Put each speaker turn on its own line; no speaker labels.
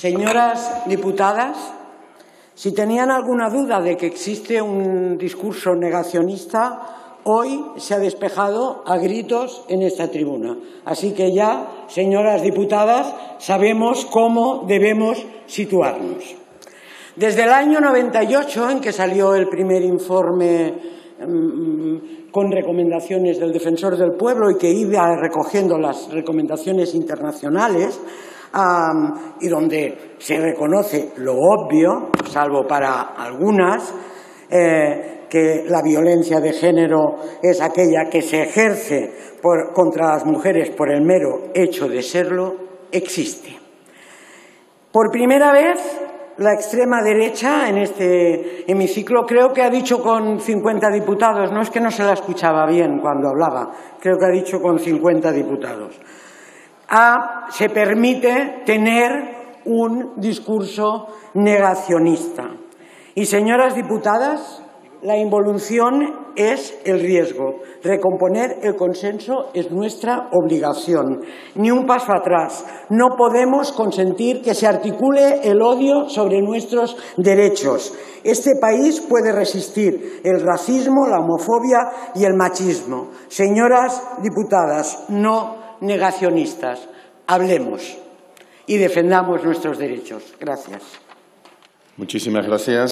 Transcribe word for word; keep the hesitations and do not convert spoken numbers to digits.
Señoras diputadas, si tenían alguna duda de que existe un discurso negacionista, hoy se ha despejado a gritos en esta tribuna. Así que ya, señoras diputadas, sabemos cómo debemos situarnos. Desde el año noventa y ocho, en que salió el primer informe mmm, con recomendaciones del Defensor del Pueblo y que iba recogiendo las recomendaciones internacionales, Um, y donde se reconoce lo obvio, salvo para algunas, eh, que la violencia de género es aquella que se ejerce por, contra las mujeres por el mero hecho de serlo, existe. Por primera vez, la extrema derecha en este hemiciclo creo que ha dicho con cincuenta diputados, no es que no se la escuchaba bien cuando hablaba, creo que ha dicho con cincuenta diputados. A, se permite tener un discurso negacionista. Y, señoras diputadas, la involución es el riesgo. Recomponer el consenso es nuestra obligación. Ni un paso atrás. No podemos consentir que se articule el odio sobre nuestros derechos. Este país puede resistir el racismo, la homofobia y el machismo. Señoras diputadas, no negacionistas. Hablemos y defendamos nuestros derechos. Gracias.
Muchísimas gracias.